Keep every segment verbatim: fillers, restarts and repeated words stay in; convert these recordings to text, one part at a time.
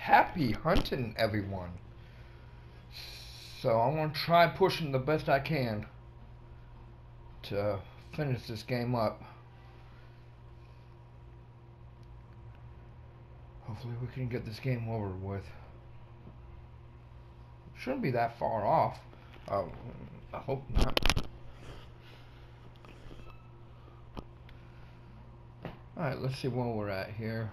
Happy hunting, everyone. So I'm gonna try pushing the best I can to finish this game up. Hopefully we can get this game over with. Shouldn't be that far off. Uh, I hope not. Alright, let's see where we're at here.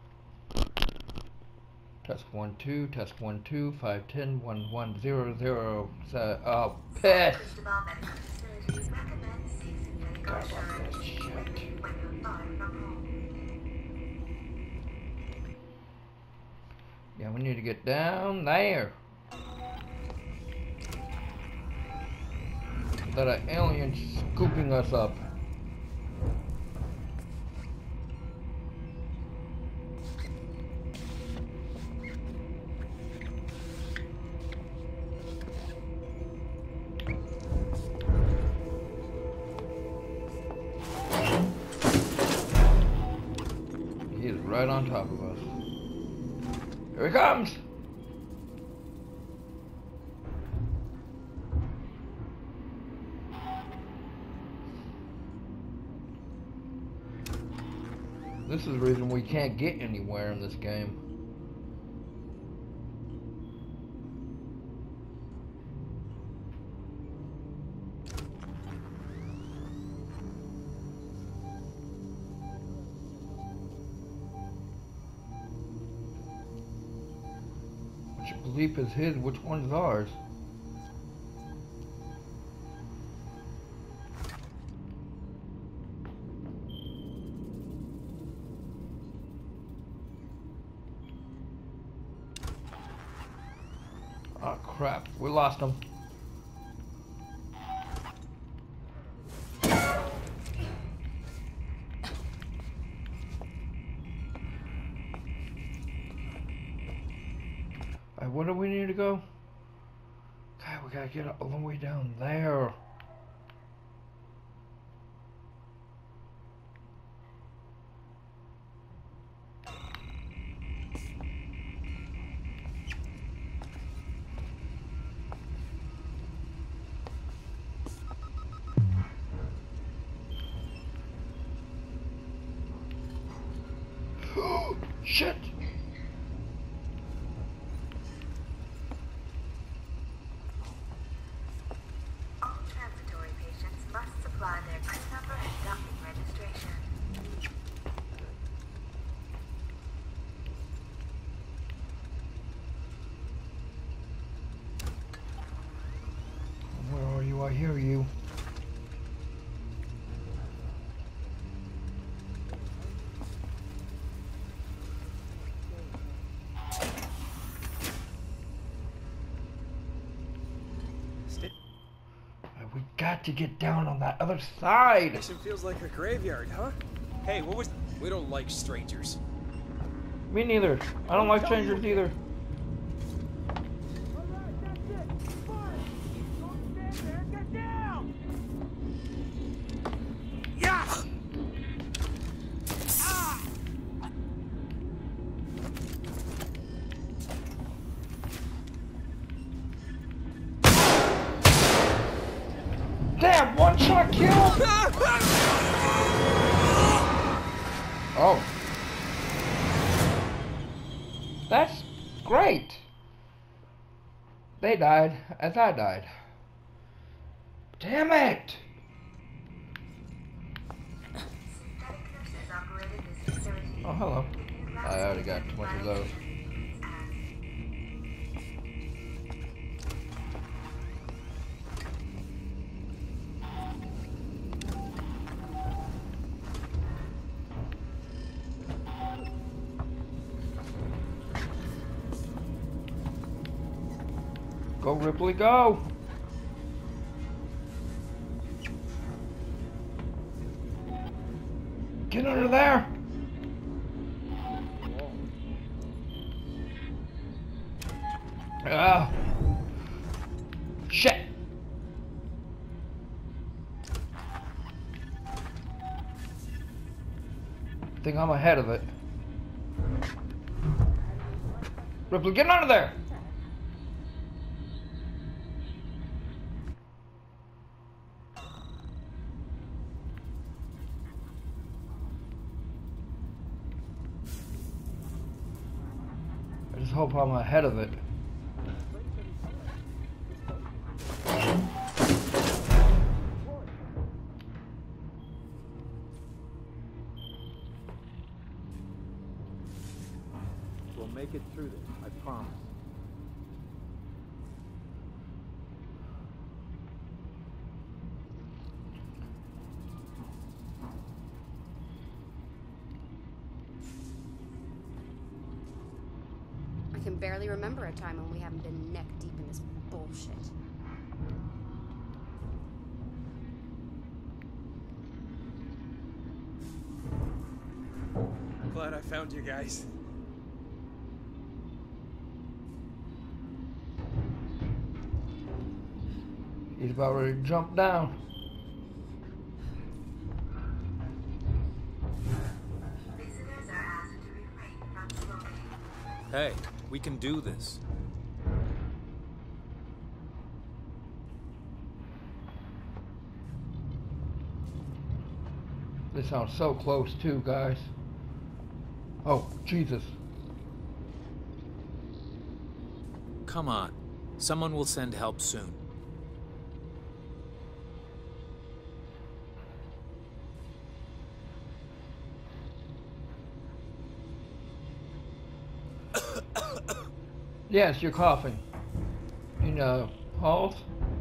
Test one two, test one two, five ten, one one zero zero. Oh, piss! God, about this shit. Yeah, we need to get down there. That an alien scooping us up. He is right on top of us. Here he comes! This is the reason we can't get anywhere in this game. Which leap is his? Which one's ours? Oh crap, we lost him. Alright, where do we need to go? God, we gotta get all the way down there. Shit! All transitory patients must supply their PIN number and docking registration. Where are you? I hear you. We got to get down on that other side. This feels like a graveyard, huh? Hey, what was? We don't like strangers. Me neither. I don't like strangers either. Damn, one shot kill! Oh. That's great. They died as I died. Damn it! Oh, hello. I already got too much of those. Go, Ripley, go! Get under there! Ah! Shit! I think I'm ahead of it. Ripley, get out of there! I just hope I'm ahead of it. We'll make it through this, I promise. I can barely remember a time when we haven't been neck deep in this bullshit. Glad I found you guys. He's about ready to jump down. Visitors are asked to refrain from smoking. Hey, we can do this. This sounds so close too, guys. Oh, Jesus. Come on. Someone will send help soon. Yes, you're coughing. You know, Halls?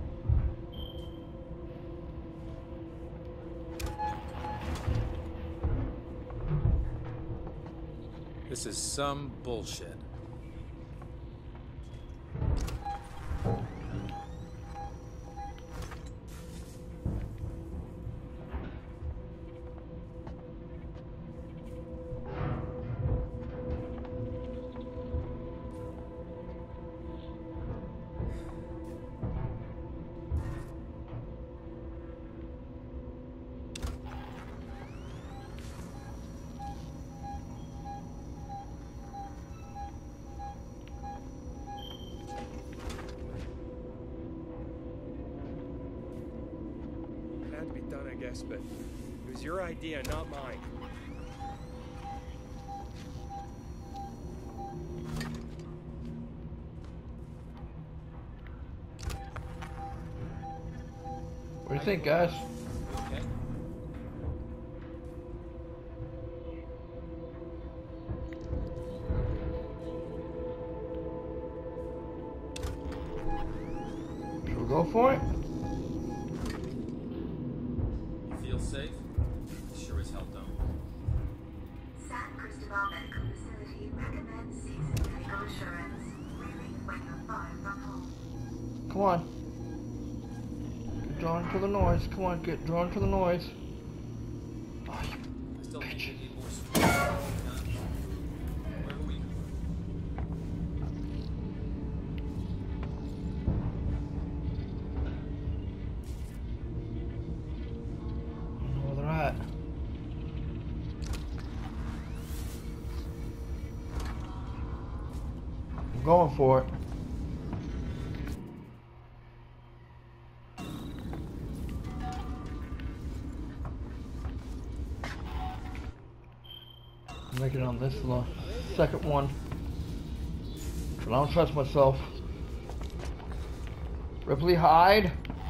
This is some bullshit. Had to be done, I guess, but it was your idea, not mine. What do you think, guys? Okay. Should we go for it? Feel safe? Sure as hell don't. San Cristobal Medical Facility recommends ceasing medical insurance. Really when you're far from home. Come on. Get drawn to the noise. Come on, get drawn to the noise. Oh, you I still think bitch. they need more support. Where were we? I don't know where they're at. I'm going for it. Make it on this one, second one. But I don't trust myself. Ripley, hide.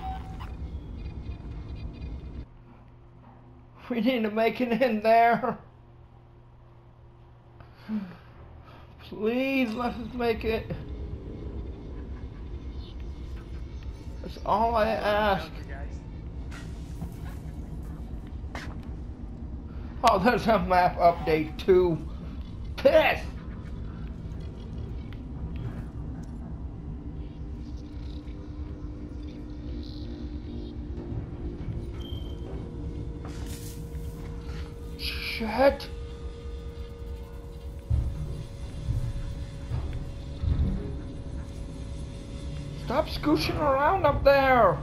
We need to make it in there. Please let us make it. That's all I ask. Oh, there's a map update too. Piss! Shit! Stop scooching around up there!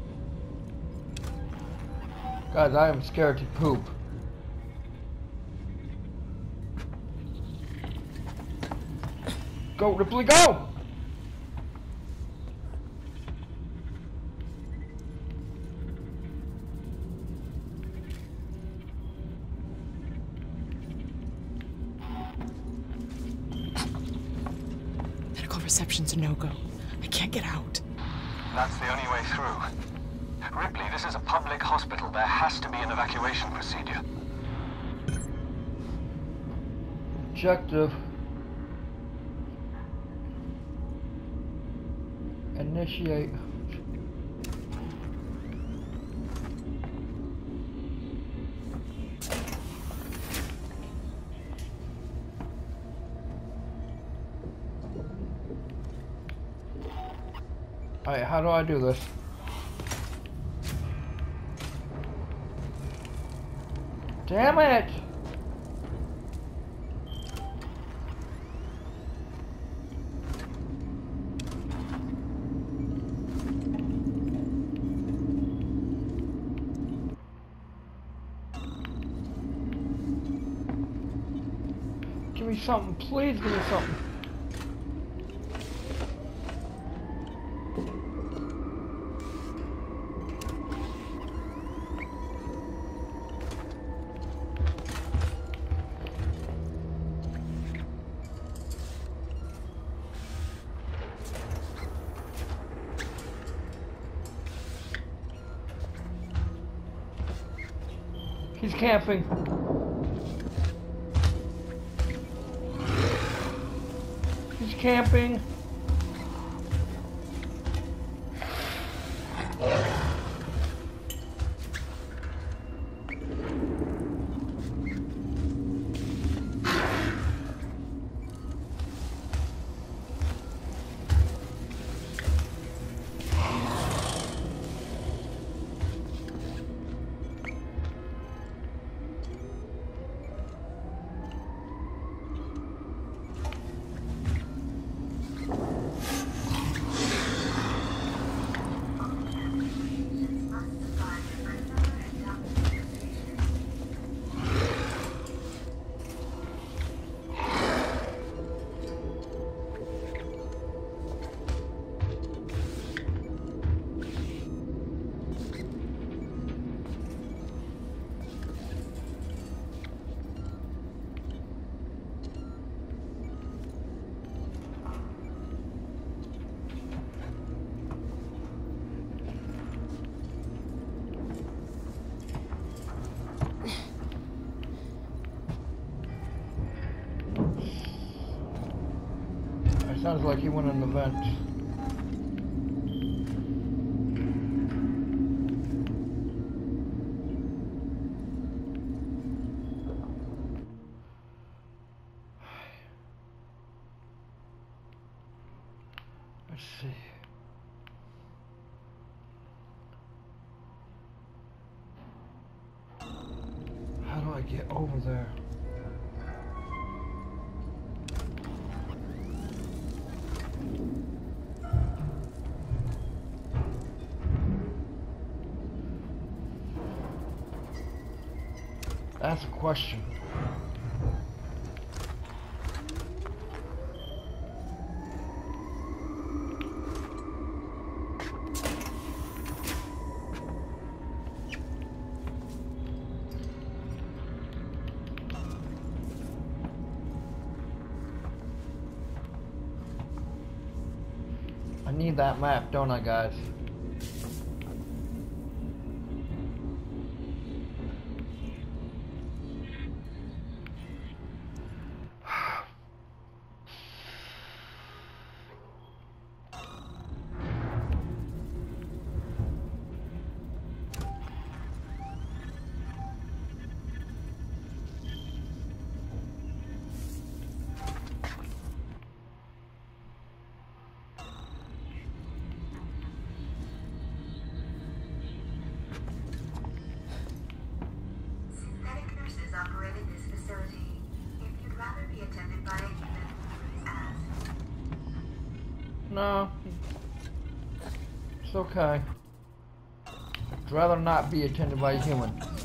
Guys, I am scared to poop. Go, Ripley, go! Medical reception's a no-go. I can't get out. That's the only way through. Ripley, this is a public hospital. There has to be an evacuation procedure. Objective. Initiate. Alright, how do I do this? Damn it! Give me something, please give me something. He's camping. He's camping. Sounds like he went in the vent. Let's see. How do I get over there? That's a question. I need that map, don't I, guys? No, it's okay. I'd rather not be attended by a human.